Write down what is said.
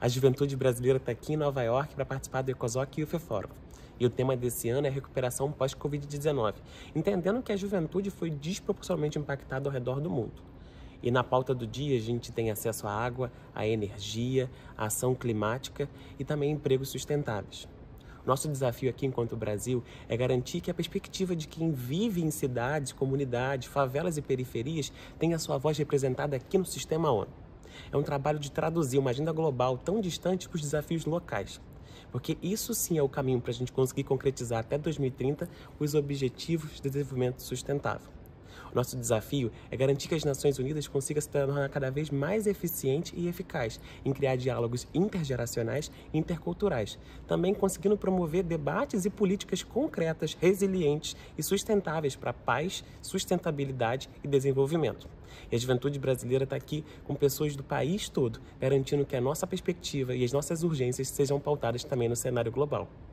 A juventude brasileira está aqui em Nova York para participar do ECOSOC e o FEFórum. E o tema desse ano é a recuperação pós-Covid-19, entendendo que a juventude foi desproporcionalmente impactada ao redor do mundo. E na pauta do dia a gente tem acesso à água, à energia, à ação climática e também empregos sustentáveis. Nosso desafio aqui enquanto Brasil é garantir que a perspectiva de quem vive em cidades, comunidades, favelas e periferias tenha sua voz representada aqui no Sistema ONU. É um trabalho de traduzir uma agenda global tão distante para os desafios locais. Porque isso sim é o caminho para a gente conseguir concretizar até 2030 os Objetivos de Desenvolvimento Sustentável. O nosso desafio é garantir que as Nações Unidas consigam se tornar cada vez mais eficiente e eficaz em criar diálogos intergeracionais e interculturais, também conseguindo promover debates e políticas concretas, resilientes e sustentáveis para paz, sustentabilidade e desenvolvimento. E a juventude brasileira está aqui com pessoas do país todo, garantindo que a nossa perspectiva e as nossas urgências sejam pautadas também no cenário global.